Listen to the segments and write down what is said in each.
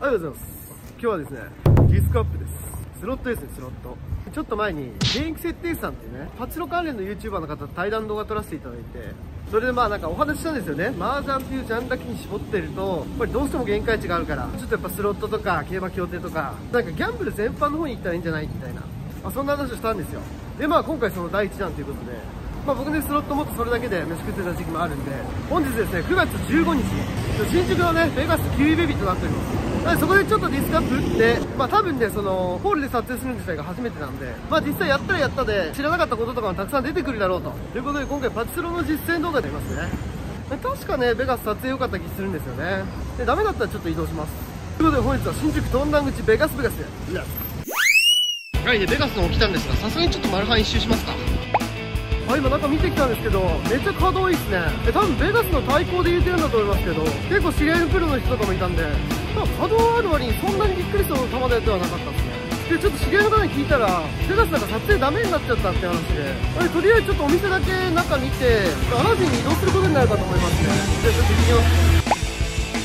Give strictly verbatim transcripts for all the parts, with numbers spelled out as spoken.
ありがとうございます。今日はですね、ディスクアップです。スロットですね、スロット。ちょっと前に、現役設定士さんっていうね、パチロ関連の YouTuber の方と対談動画撮らせていただいて、それでまあなんかお話ししたんですよね。麻雀っていうジャンルだけに絞ってると、やっぱりどうしても限界値があるから、ちょっとやっぱスロットとか競馬協定とか、なんかギャンブル全般の方に行ったらいいんじゃないみたいな、まあ、そんな話をしたんですよ。でまあ今回そのだいいちだんということで、まあ僕ね、スロットもっとそれだけで飯食ってた時期もあるんで、本日ですね、くがつじゅうごにち、新宿のね、ベガスキウイベビーとなっております。なのでそこでちょっとディスクアップ打って、まあ多分ね、その、ホールで撮影する自体が初めてなんで、まあ実際やったらやったで、知らなかったこととかもたくさん出てくるだろうと。ということで今回パチスロの実践動画でありますね。確かね、ベガス撮影良かった気するんですよね。で、ダメだったらちょっと移動します。ということで本日は新宿トンダン口ベガスベガスで。はい、で、ベガスの方来たんですが、さすがにちょっとマルハン一周しますか。はい、今なんか見てきたんですけど、めっちゃ稼働いいっすね。え、多分ベガスの対抗で入れてるんだと思いますけど、結構知り合いのプロの人とかもいたんで、まあ、稼働ある割にそんなにびっくりする球ではなかったですね。で、ちょっと知り合いの方に聞いたら、ベガスなんか撮影ダメになっちゃったって話で、あれとりあえずちょっとお店だけ中見て、アラジンに移動することになるかと思いますね。じゃあちょっと行きます。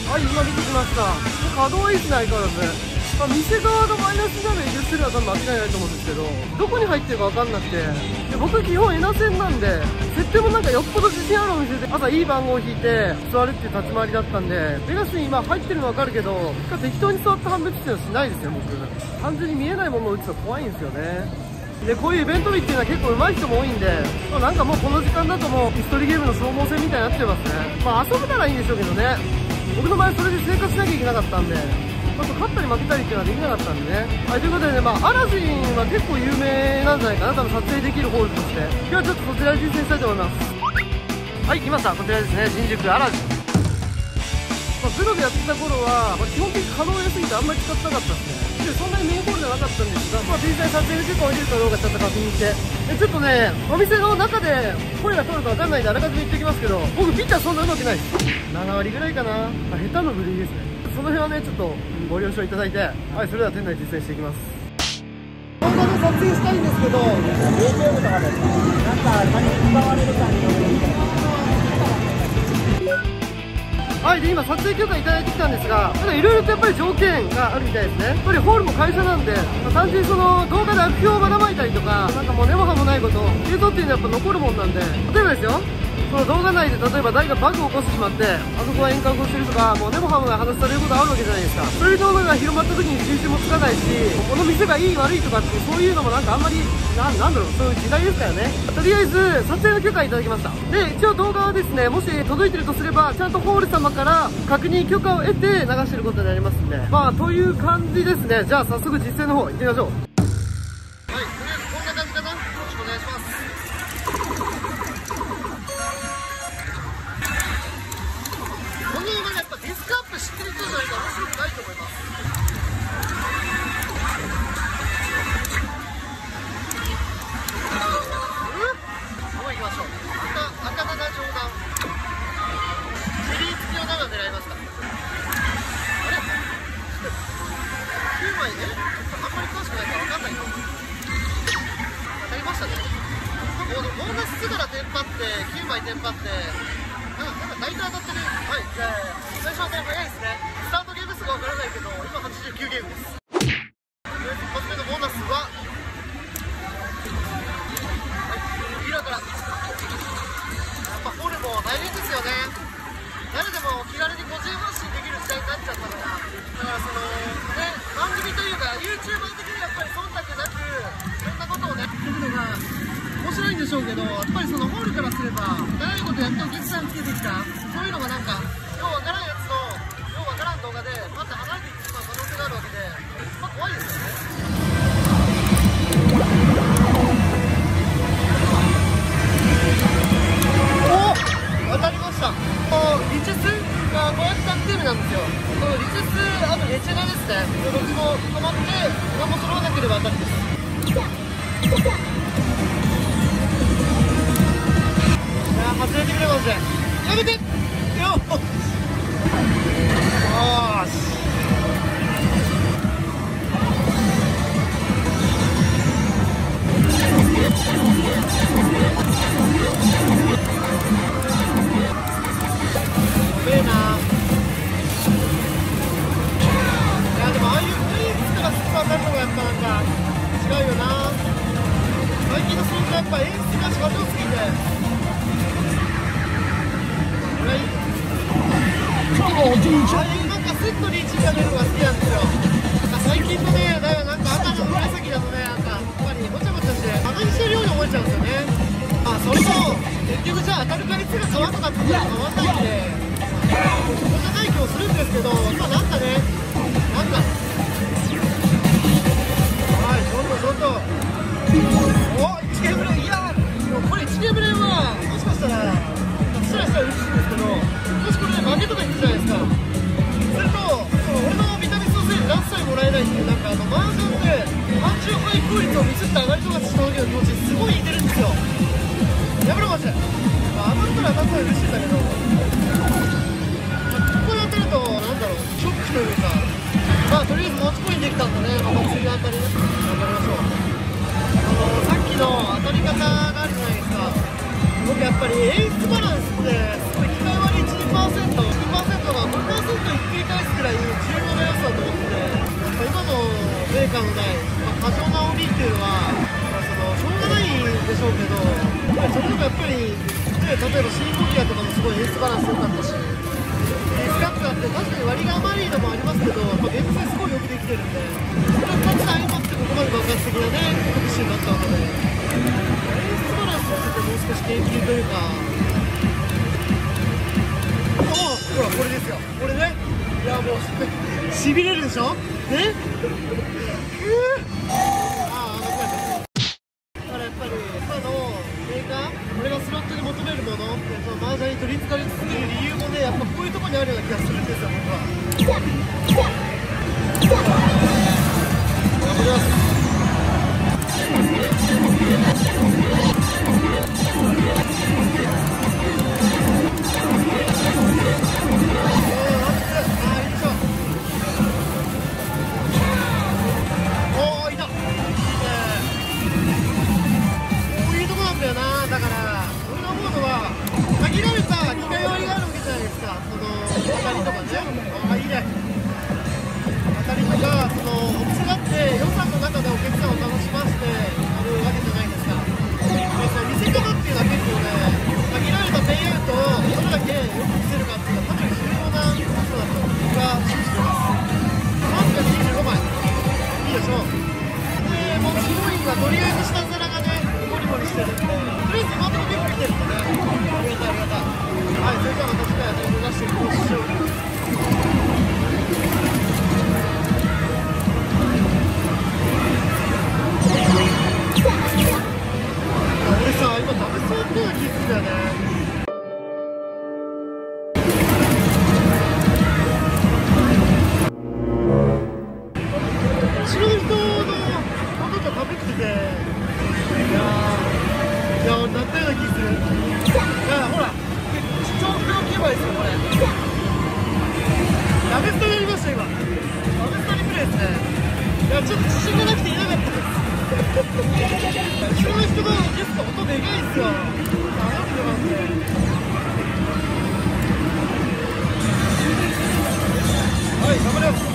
はい、今見てきました。稼働いいっすね、相変わらず。まあ、店側がマイナスなのに入れてるのは多分間違いないと思うんですけど、どこに入ってるか分かんなくて、で僕基本エナ線なんで、設定もなんかよっぽど自信あるお店で朝いい番号を引いて座るっていう立ち回りだったんで、ベガスに今入ってるの分かるけど、適当に座って判別っていうのはしないですよ、僕。単純に見えないものを打つと怖いんですよね。で、こういうイベント日っていうのは結構上手い人も多いんで、まあ、なんかもうこの時間だともうピストルゲームの消耗戦みたいになっちゃいますね。まあ遊ぶならいいんでしょうけどね。僕の場合それで生活しなきゃいけなかったんで、ちょっと勝ったり負けたりっていうのはできなかったんでね。はい、ということでね、まあ、アラジンは結構有名なんじゃないかな、多分撮影できるホールとして。今日はちょっとそちらで実践したいと思います。はい、来ました。こちらですね、新宿アラジン。まあ、プロでやってた頃は、まあ、基本的に可能良すぎてあんまり使ってなかったですね。で、そんなにメインホールじゃなかったんですが、まあ、実際撮影で結構降りるかどうかちょっと確認して。で、ちょっとね、お店の中で声が通るかわかんないんで、あらかじめ言っておきますけど、僕ピッチャーそんな上手くないです。ななわりぐらいかな。あ、下手の部類ですね。その辺はね、ちょっとご了承いただいて、はい、それでは店内実践していきます。動画で撮影したいんですけど、ユーチューブ とかですか？なんか、何に使われるかによるみたいな。はい、で今撮影許可いただいてきたんですが、ただいろいろとやっぱり条件があるみたいですね。やっぱりホールも会社なんで、まあ、単純にその動画で悪評をばらまいたりとか、なんかもう根も葉もないこと映像っていうのはやっぱ残るもんなんで、例えばですよ、その動画内で例えば誰かバグを起こしてしまって、あそこは遠隔をしてるとか、もう根も葉もない話されることあるわけじゃないですか。そういう動画が広まった時に収集もつかないし、この店がいい悪いとかってそういうのもなんかあんまりな、なんだろう、そういう時代ですからね。とりあえず撮影の許可いただきました。で、一応動画はですね、もし届いてるとすれば、ちゃんとホール様から確認許可を得て流してることになりますんで、まあという感じですね。じゃあ早速実践の方行ってみましょう。はい、とりあえずこんな感じかな。よろしくお願いします。この動画ね、やっぱディスクアップ知ってる人じゃないと面白くないと思います。もう行きましょう。赤、赤七上段。チリ付きをなな狙いました。あれきゅうまいね、あんまり詳しくないから分かんないよ。当たりましたね。ボーナスつからテンパってきゅうまいテンパってなんかなんか大体当たってる。はい、じゃあ最初は早いですね。スタートゲーム数が分からないけど今はちじゅうきゅうゲームです。一発目のボーナスははい、からやっぱホルも大変ですよね。誰でも気軽に個人発信できる時代になっちゃったから、だからそのね、番組というか YouTuber 的にやっぱり忖度なくいろんなことをねするのが面白いんでしょうけど、やっぱりそのホールからすれば長いことやってお客さんつけてきた、そういうのがなんかようわからんやつのようわからん動画でまた離れていってしまう可能性があるわけで、まあ怖いですよね。当たりました。リチスがごひゃくアクティブなんですよ。このリチス、あとレチェナですね。どっちも止まって、何も揃わなければ当たりです。いやー、外れてくれマジで。やめてよっよーし。 っぱ演出が過剰すぎて、これいいね。ああいうなんかスッとリーチが出るのが好きなんですよ。なんか最近のね、だからなんか赤の紫だとね、なんかやっぱりごちゃごちゃしてバカにしてるように思えちゃうんですよね。まあそれも結局じゃあ当たる確率が変わったかって言ったら変わんないんで、そこじゃない気もするんですけど、今なんかね、なんかはい、ちょっとちょっとおいちゲームレいやこれいちゲームレはもしかしたらスラスラ嬉しいんですけど、もしこれで負けとか言ってたじゃないですか。すると俺のビタミンソースで何歳もらえないっていう、なんかあのマージャンで単純配効率をミスって上がりとかした時の気持ちすごい似てるんですよ。やめろマジで。まあ、当たったら当たったら嬉しいんだけど、ここで当たるとなんだろう、ショックというか、まあとりあえず持ちコインできたんでね、また次の当たりね、頑張りましょう。あのさっきの当たり方があるじゃないですか。僕やっぱり演出バランスってすごい機械割り いちパーセント、にパーセント がごパーセント ひっくり返すくらい重要な要素だと思ってて、今のメーカーのない、まあ、過剰な折りっていうのは、まあ、そのしょうがないんでしょうけど、それでもやっぱり、ね、例えばシンコギアとかもすごい演出バランス良かったし、ディスカップだって確かに割が甘いのもありますけど、まあ、厳密にすごいよくできてるんで、それをふたつ相まってここまで爆発的なね、特集になったわけで、演出バランスについてもう少し研究というか、ああ、ほら、これですよ、これね、いやもう、しびれるでしょ、ね、くー、ああ、間違えた。だからやっぱり、今のメーカー、俺がスロットに求めるもの、そのマージャンに取りつかれ続ける理由もね、やっぱこういうところにあるような気がするんですよ、僕は。頑張ります。とりあえず下皿がね、モリモリしてるんで、とりあえず今のところ結構来てるんでね、ありがたいありがたい。はい、それじゃあまた次回はね、目指していこうしよう。俺さ、今食べそうっていうの気づいたよね。ちょっと自信がなくて言えなかったです。後ろの人が結構音でかいっすよ。あ、なんでなんで。はい、頑張ります。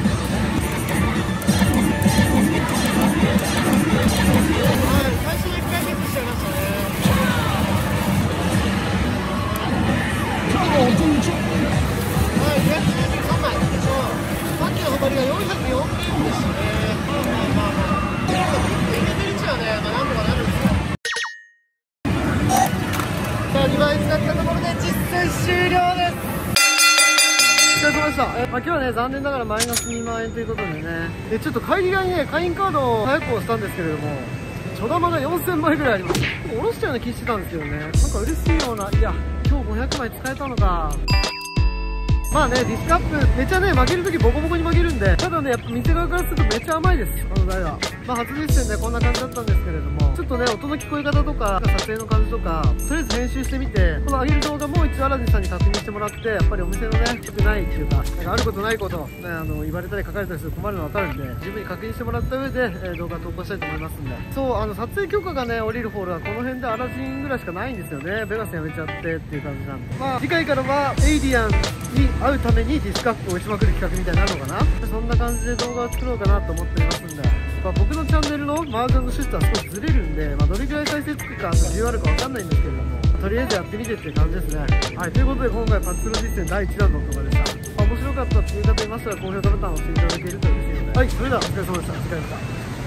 はい、最初のいっかいミスしちゃいましたね。はい、にひゃくきゅうじゅうさんまいでしょ。さっきのほばりがよんひゃくよんゲームでしたね。まあまあまあまあ。エネルギー値はね、まあ、なんとかなるんですよ。さあ、にまい使ったところで実戦終了です。お疲れ様でした。え、まあ、今日はね、残念ながらマイナスにまんえんということでね。で、ちょっと帰り際にね、会員カードを早く押したんですけれども、ちょだまがよんせんまいぐらいあります。下ろしたような気してたんですけどね。なんか嬉しいような、いや、今日ごひゃくまい使えたのか。まあね、ディスカップ、めっちゃね、負けるときボコボコに負けるんで、ただね、やっぱ店側からするとめっちゃ甘いです。あの台は。まあ初実戦でこんな感じだったんですけれども、ちょっとね、音の聞こえ方とか、撮影の感じとか、とりあえず編集してみて、この上げる動画も一応アラジンさんに確認してもらって、やっぱりお店のね、良くないっていうか、なんかあることないこと、ね、あの、言われたり書かれたりすると困るの分かるんで、十分に確認してもらった上で、えー、動画投稿したいと思いますんで。そう、あの、撮影許可がね、降りるホールはこの辺でアラジンぐらいしかないんですよね。ベガスやめちゃってっていう感じなんで。まあ、次回からは、エイリアンに、 会うためにディスカップを打ちまくる企画みたいになるのかな。そんな感じで動画を作ろうかなと思っていますんで、まあ、僕のチャンネルのマージャンのシフトは少しずれるんで、まあ、どれくらい再生つくか需要あるか分かんないんですけれども、とりあえずやってみてっていう感じですね。はい、ということで今回パチスロ実践だいいちだんの動画でした。まあ、面白かったっていう方いましたら高評価ボタンを押していただけると嬉しいので、はい、それではお疲れ様でした。お疲れ様でした。